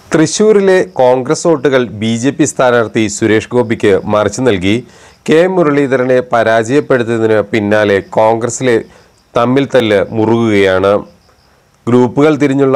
തൃശൂരിലെ കോൺഗ്രസ് വോട്ടുകൾ ബി.ജെ.പി. സ്ഥാനാർത്ഥി സുരേഷ് ഗോപിക്ക് മറിച്ചു നൽകി കെ മുരളീധരനെ പരാജയപ്പെടുത്തിയതിന് പിന്നാലെ കോൺഗ്രസിലെ തമ്മിൽത്തല്ല് മുറുകുകയാണ്. ഗ്രൂപ്പുകൾ തിരിഞ്ഞുള്ള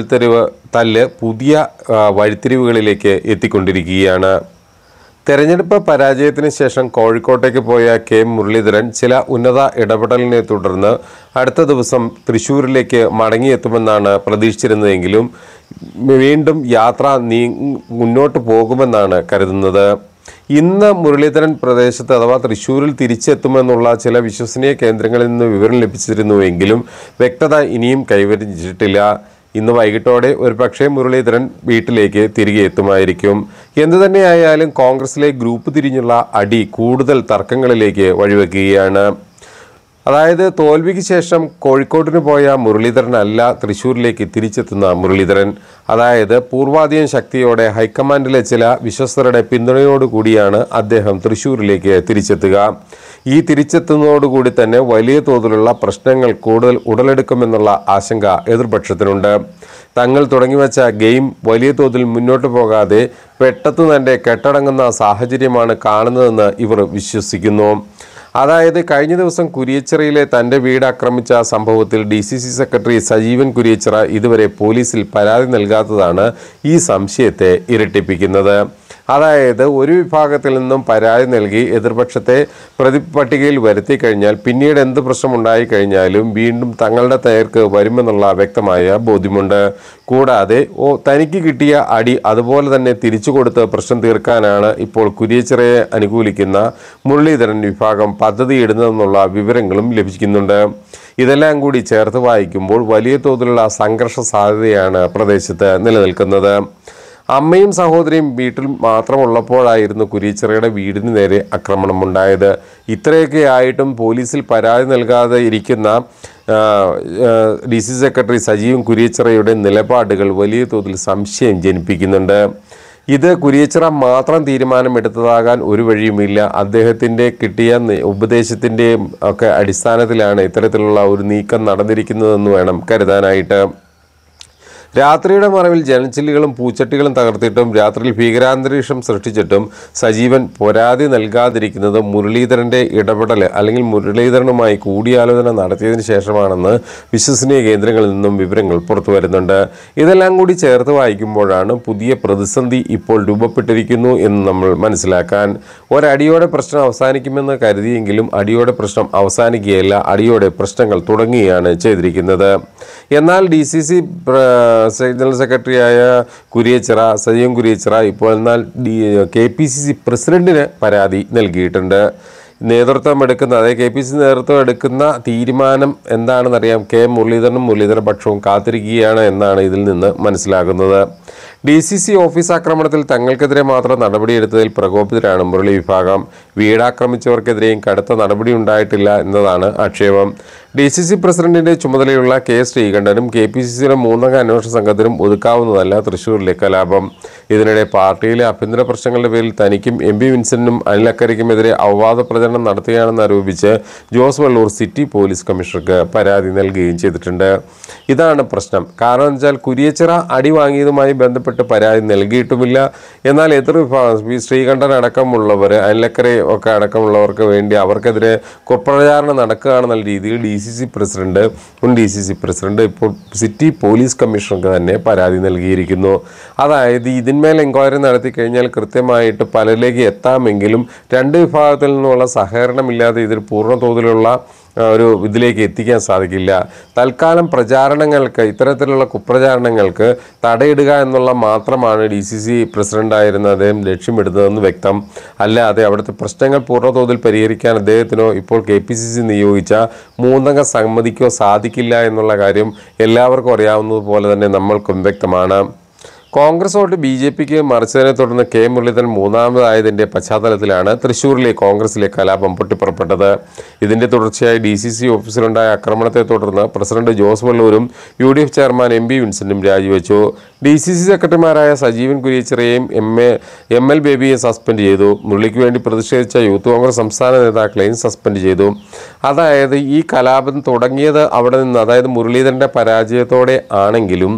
തല്ല് പുതിയ വഴിത്തിരിവുകളിലേക്ക് എത്തിക്കൊണ്ടിരിക്കുകയാണ്. തെരഞ്ഞെടുപ്പ് പരാജയത്തിന് ശേഷം കോഴിക്കോട്ടേക്ക് പോയ കെ മുരളീധരൻ ചില ഉന്നത ഇടപെടലിനെ തുടർന്ന് അടുത്ത ദിവസം തൃശ്ശൂരിലേക്ക് മടങ്ങിയെത്തുമെന്നാണ് പ്രതീക്ഷിച്ചിരുന്നതെങ്കിലും വീണ്ടും യാത്ര മുന്നോട്ട് പോകുമെന്നാണ് കരുതുന്നത്. ഇന്ന് മുരളീധരൻ പ്രദേശത്ത് അഥവാ തൃശ്ശൂരിൽ തിരിച്ചെത്തുമെന്നുള്ള ചില വിശ്വസനീയ കേന്ദ്രങ്ങളിൽ നിന്ന് വിവരം ലഭിച്ചിരുന്നുവെങ്കിലും വ്യക്തത ഇനിയും കൈവരിച്ചിട്ടില്ല. ഇന്ന് വൈകിട്ടോടെ ഒരുപക്ഷെ മുരളീധരൻ വീട്ടിലേക്ക് തിരികെ എത്തുമായിരിക്കും. എന്തുതന്നെയായാലും കോൺഗ്രസിലെ ഗ്രൂപ്പ് തിരിഞ്ഞുള്ള അടി കൂടുതൽ തർക്കങ്ങളിലേക്ക് വഴിവെക്കുകയാണ്. അതായത് തോൽവിക്ക് ശേഷം കോഴിക്കോട്ടിന് പോയ മുരളീധരനല്ല തൃശ്ശൂരിലേക്ക് തിരിച്ചെത്തുന്ന മുരളീധരൻ. അതായത് പൂർവാധികം ശക്തിയോടെ ഹൈക്കമാൻഡിലെ ചില വിശ്വസ്തരുടെ പിന്തുണയോടുകൂടിയാണ് അദ്ദേഹം തൃശ്ശൂരിലേക്ക് തിരിച്ചെത്തുക. ഈ തിരിച്ചെത്തുന്നതോടുകൂടി തന്നെ വലിയ തോതിലുള്ള പ്രശ്നങ്ങൾ കൂടുതൽ ഉടലെടുക്കുമെന്നുള്ള ആശങ്ക എതിർപക്ഷത്തിനുണ്ട്. തങ്ങൾ തുടങ്ങിവെച്ച ഗെയിം വലിയ തോതിൽ മുന്നോട്ട് പോകാതെ പെട്ടെന്ന് തന്നെ കെട്ടടങ്ങുന്ന സാഹചര്യമാണ് കാണുന്നതെന്ന് ഇവർ വിശ്വസിക്കുന്നു. അതായത് കഴിഞ്ഞ ദിവസം കുരിയച്ചിറയിലെ തൻ്റെ വീട് ആക്രമിച്ച സംഭവത്തിൽ DCC സെക്രട്ടറി സജീവൻ കുരിയച്ചിറ ഇതുവരെ പോലീസിൽ പരാതി നൽകാത്തതാണ് ഈ സംശയത്തെ ഇരട്ടിപ്പിക്കുന്നത്. അതായത് ഒരു വിഭാഗത്തിൽ നിന്നും പരാതി നൽകി എതിർപക്ഷത്തെ പ്രതിപട്ടികയിൽ വരുത്തി കഴിഞ്ഞാൽ പിന്നീട് എന്ത് പ്രശ്നമുണ്ടായി കഴിഞ്ഞാലും വീണ്ടും തങ്ങളുടെ നേർക്ക് വരുമെന്നുള്ള വ്യക്തമായ ബോധ്യമുണ്ട്. കൂടാതെ തനിക്ക് കിട്ടിയ അടി അതുപോലെ തന്നെ തിരിച്ചു കൊടുത്ത് പ്രശ്നം തീർക്കാനാണ് ഇപ്പോൾ കുരിയച്ചിറയെ അനുകൂലിക്കുന്ന മുരളീധരൻ വിഭാഗം പദ്ധതിയിടുന്നതെന്നുള്ള വിവരങ്ങളും ലഭിക്കുന്നുണ്ട്. ഇതെല്ലാം കൂടി ചേർത്ത് വായിക്കുമ്പോൾ വലിയ തോതിലുള്ള സംഘർഷ സാധ്യതയാണ് പ്രദേശത്ത് നിലനിൽക്കുന്നത്. അമ്മയും സഹോദരിയും വീട്ടിൽ മാത്രമുള്ളപ്പോഴായിരുന്നു കുരിയച്ചിറയുടെ വീടിന് നേരെ ആക്രമണമുണ്ടായത്. ഇത്രയൊക്കെ ആയിട്ടും പോലീസിൽ പരാതി നൽകാതെ ഇരിക്കുന്ന DCC സെക്രട്ടറി സജീവൻ കുരിയച്ചിറയുടെ നിലപാടുകൾ വലിയ തോതിൽ സംശയം ജനിപ്പിക്കുന്നുണ്ട്. ഇത് കുരിയച്ചിറ മാത്രം തീരുമാനമെടുത്തതാകാൻ ഒരു വഴിയുമില്ല. അദ്ദേഹത്തിൻ്റെ കിട്ടിയ ഉപദേശത്തിൻ്റെയും ഒക്കെ അടിസ്ഥാനത്തിലാണ് ഇത്തരത്തിലുള്ള ഒരു നീക്കം നടന്നിരിക്കുന്നതെന്ന് വേണം കരുതാനായിട്ട്. രാത്രിയുടെ മറവിൽ ജനച്ചില്ലുകളും പൂച്ചട്ടികളും തകർത്തിട്ടും രാത്രിയിൽ ഭീകരാന്തരീക്ഷം സൃഷ്ടിച്ചിട്ടും സജീവൻ പരാതി നൽകാതിരിക്കുന്നത് മുരളീധരൻ്റെ ഇടപെടൽ അല്ലെങ്കിൽ മുരളീധരനുമായി കൂടിയാലോചന നടത്തിയതിന് ശേഷമാണെന്ന് വിശ്വസനീയ കേന്ദ്രങ്ങളിൽ നിന്നും വിവരങ്ങൾ പുറത്തു വരുന്നുണ്ട്. ഇതെല്ലാം കൂടി ചേർത്ത് വായിക്കുമ്പോഴാണ് പുതിയ പ്രതിസന്ധി ഇപ്പോൾ രൂപപ്പെട്ടിരിക്കുന്നു എന്ന് നമ്മൾ മനസ്സിലാക്കാൻ. ഒരടിയോടെ പ്രശ്നം അവസാനിക്കുമെന്ന് കരുതിയെങ്കിലും അടിയോടെ പ്രശ്നം അവസാനിക്കുകയല്ല, അടിയോടെ പ്രശ്നങ്ങൾ തുടങ്ങുകയാണ് ചെയ്തിരിക്കുന്നത്. എന്നാൽ DCC ജനറൽ സെക്രട്ടറിയായ സജീവൻ കുരിയച്ചിറ ഇപ്പോൾ എന്നാൽ KPCC പ്രസിഡന്റിന് പരാതി നൽകിയിട്ടുണ്ട്. KPCC നേതൃത്വം എടുക്കുന്ന തീരുമാനം എന്താണെന്നറിയാം. കെ മുരളീധരനും മുരളീധര പക്ഷവും കാത്തിരിക്കുകയാണ് എന്നാണ് ഇതിൽ നിന്ന് മനസ്സിലാകുന്നത്. DCC ഓഫീസ് ആക്രമണത്തിൽ തങ്ങൾക്കെതിരെ മാത്രം നടപടിയെടുത്തതിൽ പ്രകോപിതരാണ് മുരളി വിഭാഗം. വീടാക്രമിച്ചവർക്കെതിരെയും കടുത്ത നടപടി ഉണ്ടായിട്ടില്ല എന്നതാണ് ആക്ഷേപം. DCC പ്രസിഡന്റിന്റെ ചുമതലയുള്ള K ശ്രീകണ്ഠനും KPCCയുടെ 3-അംഗ അന്വേഷണ സംഘത്തിനും ഒതുക്കാവുന്നതല്ല തൃശ്ശൂരിലെ കലാപം. ഇതിനിടെ പാർട്ടിയിലെ ആഭ്യന്തര പ്രശ്നങ്ങളുടെ പേരിൽ തനിക്കും MP വിൻസെന്റിനും അനിൽ അക്കരയ്ക്കുമെതിരെ അപവാദ പ്രചരണം നടത്തുകയാണെന്ന് ആരോപിച്ച് ജോസ് വള്ളൂർ സിറ്റി പോലീസ് കമ്മീഷണർക്ക് പരാതി നൽകുകയും ചെയ്തിട്ടുണ്ട്. ഇതാണ് പ്രശ്നം. കാരണം വെച്ചാൽ കുരിയച്ചിറ അടി വാങ്ങിയതുമായി ബന്ധപ്പെട്ട് പരാതി നൽകിയിട്ടുമില്ല. എന്നാൽ എതിർ വിഭാഗം ശ്രീകണ്ഠൻ അടക്കമുള്ളവർ അനിലക്കരെ ഒക്കെ അടക്കമുള്ളവർക്ക് വേണ്ടി അവർക്കെതിരെ കുപ്രചാരണം നടക്കുകയാണെന്നുള്ള രീതിയിൽ DCC പ്രസിഡന്റ് ഇപ്പോൾ സിറ്റി പോലീസ് കമ്മീഷണർക്ക് തന്നെ പരാതി നൽകിയിരിക്കുന്നു. അതായത് ഇതിന്മേൽ എൻക്വയറി നടത്തി കഴിഞ്ഞാൽ കൃത്യമായിട്ട് പലരിലേക്ക് എത്താമെങ്കിലും രണ്ട് വിഭാഗത്തിൽ നിന്നുള്ള സഹകരണമില്ലാതെ ഇതിൽ പൂർണ്ണ തോതിലുള്ള ഒരു ഇതിലേക്ക് എത്തിക്കാൻ സാധിക്കില്ല. തൽക്കാലം പ്രചാരണങ്ങൾക്ക് ഇത്തരത്തിലുള്ള കുപ്രചാരണങ്ങൾക്ക് തടയിടുക എന്നുള്ള മാത്രമാണ് DCC പ്രസിഡന്റായിരുന്ന അദ്ദേഹം ലക്ഷ്യമിടുന്നതെന്ന് വ്യക്തം. അല്ലാതെ അവിടുത്തെ പ്രശ്നങ്ങൾ പൂർണ്ണതോതിൽ പരിഹരിക്കാൻ അദ്ദേഹത്തിനോ ഇപ്പോൾ KPCC നിയോഗിച്ച 3-അംഗ സമിതിക്കോ സാധിക്കില്ല എന്നുള്ള കാര്യം എല്ലാവർക്കും അറിയാവുന്നതുപോലെ തന്നെ നമ്മൾക്കും വ്യക്തമാണ്. കോൺഗ്രസ് വോട്ട് BJPക്ക് മറിച്ചതിനെ തുടർന്ന് കെ മുരളീധരൻ മൂന്നാമതായതിൻ്റെ പശ്ചാത്തലത്തിലാണ് തൃശ്ശൂരിലെ കോൺഗ്രസിലെ കലാപം പൊട്ടിപ്പുറപ്പെട്ടത്. ഇതിൻ്റെ തുടർച്ചയായി DCC ഓഫീസിലുണ്ടായ ആക്രമണത്തെ തുടർന്ന് പ്രസിഡന്റ് ജോസ് വള്ളൂരും UDF ചെയർമാൻ MP വിൻസെന്റും രാജിവെച്ചു. DCC സെക്രട്ടറിമാരായ സജീവൻ കുരിയച്ചിറയെയും ML ബേബിയെ സസ്പെൻഡ് ചെയ്തു. മുരളിക്ക് വേണ്ടി പ്രതിഷേധിച്ച യൂത്ത് കോൺഗ്രസ് സംസ്ഥാന നേതാക്കളെയും സസ്പെൻഡ് ചെയ്തു. അതായത് ഈ കലാപം തുടങ്ങിയത് അവിടെ നിന്ന്, അതായത് മുരളീധരൻ്റെ പരാജയത്തോടെ ആണെങ്കിലും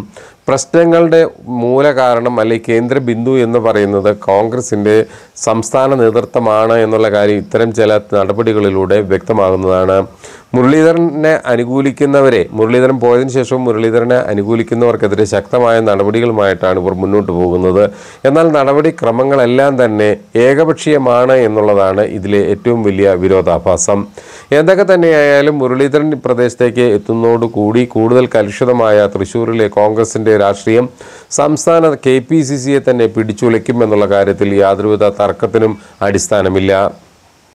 പ്രശ്നങ്ങളുടെ മൂല കാരണം അല്ലെങ്കിൽ കേന്ദ്ര ബിന്ദു എന്ന് പറയുന്നത് കോൺഗ്രസിൻ്റെ സംസ്ഥാന നേതൃത്വമാണ് എന്നുള്ള കാര്യം ഇത്തരം ചില നടപടികളിലൂടെ വ്യക്തമാകുന്നതാണ്. മുരളീധരനെ അനുകൂലിക്കുന്നവരെ, മുരളീധരൻ പോയതിനു ശേഷവും മുരളീധരനെ അനുകൂലിക്കുന്നവർക്കെതിരെ ശക്തമായ നടപടികളുമായിട്ടാണ് ഇവർ മുന്നോട്ട് പോകുന്നത്. എന്നാൽ നടപടിക്രമങ്ങളെല്ലാം തന്നെ ഏകപക്ഷീയമാണ് എന്നുള്ളതാണ് ഇതിലെ ഏറ്റവും വലിയ വിരോധാഭാസം. എന്തൊക്കെ തന്നെയായാലും മുരളീധരൻ പ്രദേശത്തേക്ക് എത്തുന്നതോടുകൂടി കൂടുതൽ കലുഷിതമായ തൃശ്ശൂരിലെ കോൺഗ്രസിൻ്റെ രാഷ്ട്രീയം സംസ്ഥാന KPCCയെ തന്നെ പിടിച്ചുലയ്ക്കും എന്നുള്ള കാര്യത്തിൽ യാതൊരുവിധ തർക്കത്തിനും അടിസ്ഥാനമില്ല.